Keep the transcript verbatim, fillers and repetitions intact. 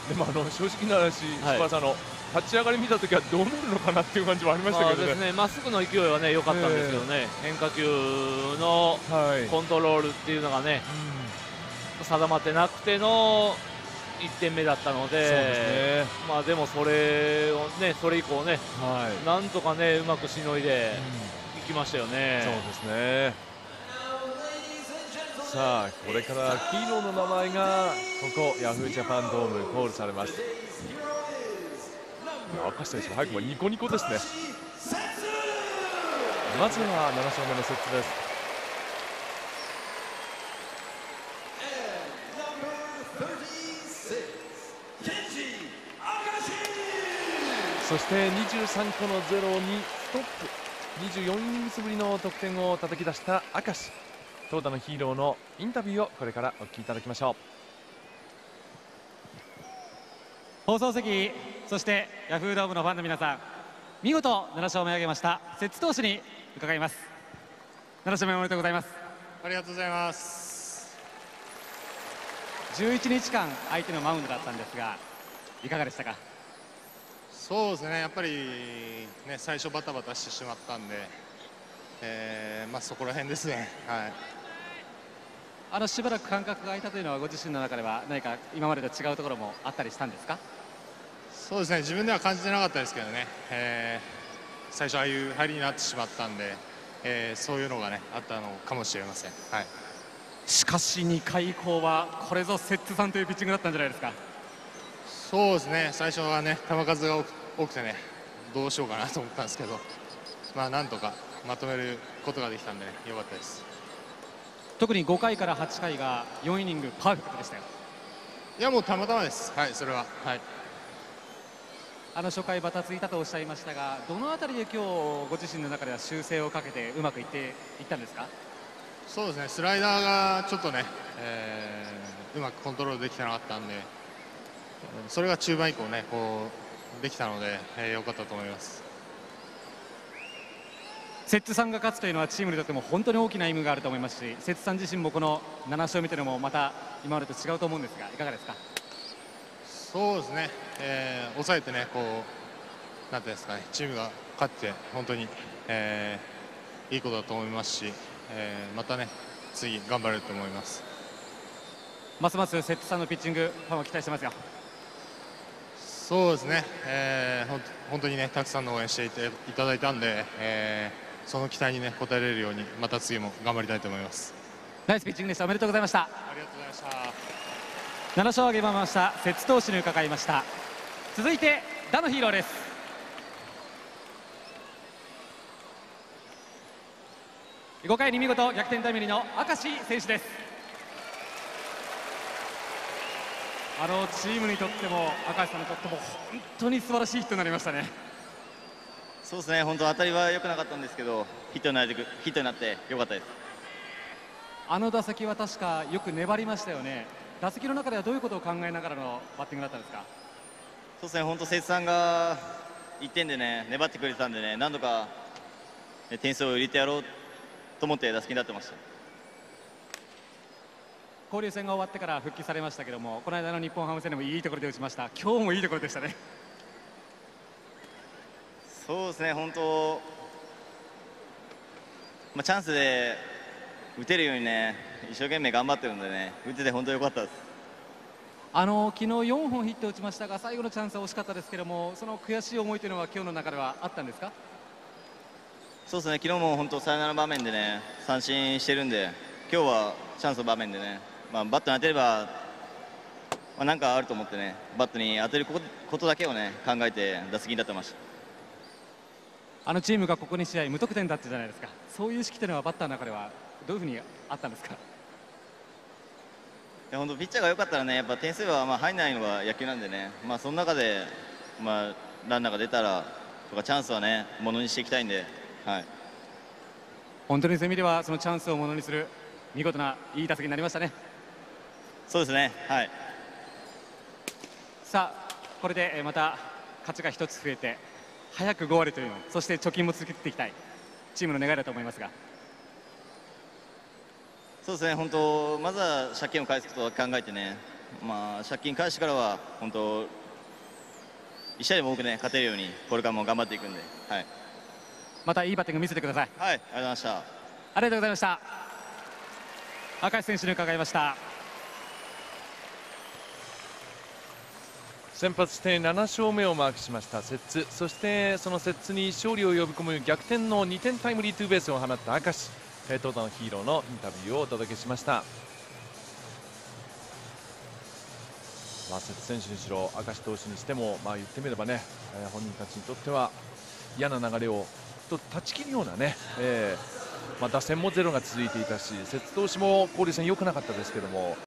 でもあの正直な話、はい、柴田さんの立ち上がり見たときはどうなるのかなっていう感じはありましたけどね。まあですね、 まっすぐの勢いはね良かったんですけどね、えー、変化球のコントロールっていうのがね、うん、定まってなくてのいってんめだったので、そうですね、まあでもそれをね、それ以降ね、はい、なんとかねうまくしのいでいきましたよね。 そうですね。さあこれからヒーローの名前がここヤフージャパンドームコールされます。明石選手も早くもニコニコですね。まずはなな勝目のセットです。そしてにじゅうさんこのゼロにストップ、にじゅうよんイニングスぶりの得点を叩き出した明石。投打のヒーローのインタビューをこれからお聞きいただきましょう。 放送席、そしてヤフードームのファンの皆さん、見事なな勝目を挙げました摂津投手に伺います。なな勝目おめでとうございます。 ありがとうございます。 じゅういちにちかん相手のマウンドだったんですが、いかがでしたか？ そうですね、やっぱり、ね、最初バタバタしてしまったんで、えーまあ、そこら辺ですね。はい、 あのしばらく間隔が空いたというのはご自身の中では何か今までと違うところもあったりしたんですか？ そうですね、自分では感じてなかったですけどね、えー、最初ああいう入りになってしまったんで、えー、そういうのがねあったのかもしれません。はい、 しかしにかい以降はこれぞ摂津さんというピッチングだったんじゃないですか？ そうですね、最初はね球数が多く多くてねどうしようかなと思ったんですけど、まあなんとかまとめることができたんでね良かったです。 特にごかいからはちかいがよんイニングパーフェクトでしたよ。 いやもうたまたまです。はい、それは。はい、 あの初回バタついたとおっしゃいましたが、どのあたりで今日ご自身の中では修正をかけてうまくいっていったんですか？ そうですね、スライダーがちょっとね、えー、うまくコントロールできてなかったんで、それが中盤以降ねこうできたので、えー、良かったと思います。 摂津さんが勝つというのはチームにとっても本当に大きな意味があると思いますし、摂津さん自身もこのなな勝目というのもまた今までと違うと思うんですが、いかがですか？ そうですね、えー、抑えてねこうなんていうんですかね、チームが勝って本当に、えー、いいことだと思いますし、えー、またね次頑張れると思います。 ますます摂津さんのピッチングファンは期待してますよ。 そうですね、えー、ほん本当にねたくさんの応援していていただいたんで、えー、その期待にね応えれるようにまた次も頑張りたいと思います。 ナイスピッチングでした。おめでとうございました。 ありがとうございました。 なな勝を挙げました摂津投手に伺いました。続いて打のヒーローです。ごかいに見事逆転タイムリーの明石選手です。あのチームにとっても明石さんにとっても本当に素晴らしいヒットになりましたね。 そうですね、本当当たりは良くなかったんですけどヒットになってヒットになって良かったです。 あの打席は確かよく粘りましたよね。打席の中ではどういうことを考えながらのバッティングだったんですか？ そうですね、本当摂津さんがいってんでね粘ってくれてたんでね、何度か点数を入れてやろうと思って打席に立ってました。 交流戦が終わってから復帰されましたけども、この間の日本ハム戦でもいいところで打ちました。今日もいいところでしたね。 そうですね、本当、まあ、チャンスで打てるようにね一生懸命頑張ってるんでね、打てて本当良かったです。 あの昨日よんほんヒット打ちましたが、最後のチャンスは惜しかったですけども、その悔しい思いというのは今日の中ではあったんですか？ そうですね、昨日も本当サヨナラの場面でね三振してるんで、今日はチャンスの場面でね、まあ、バットに当てれば、まあ、なんかあると思ってねバットに当てることだけをね考えて打席に立ってました。 あのチームがここに試合無得点だったじゃないですか。そういう意識というのはバッターの中ではどういうふうにあったんですか？ いや本当ピッチャーが良かったらねやっぱ点数はまあ入らないのが野球なんでね、まあ、その中で、まあ、ランナーが出たらとかチャンスはねものにしていきたいんで、はい、 本当にそういう意味ではそのチャンスをものにする見事ないい打席になりましたね。 そうですね、はい、 さあこれでまた勝ちがひとつ増えて早くごわりというの、そして貯金も続けていきたいチームの願いだと思いますが。 そうですね、本当まずは借金を返すことを考えてね、 まあ、借金返してからは本当一試合でも多くね勝てるようにこれからも頑張っていくんで、はい、 またいいバッティング見せてください。 はい、ありがとうございました。 ありがとうございました。明石選手に伺いました。 先発してなな勝目をマークしました摂津、そしてその摂津に勝利を呼び込む逆転のにてんタイムリーツーベースを放った明石、投打のヒーローのインタビューをお届けしました。まあ、摂津選手にしろ明石投手にしても、まあ、言ってみればね、えー、本人たちにとっては嫌な流れをと断ち切るようなね、えーまあ、打線もゼロが続いていたし、摂津投手も交流戦良くなかったですけども、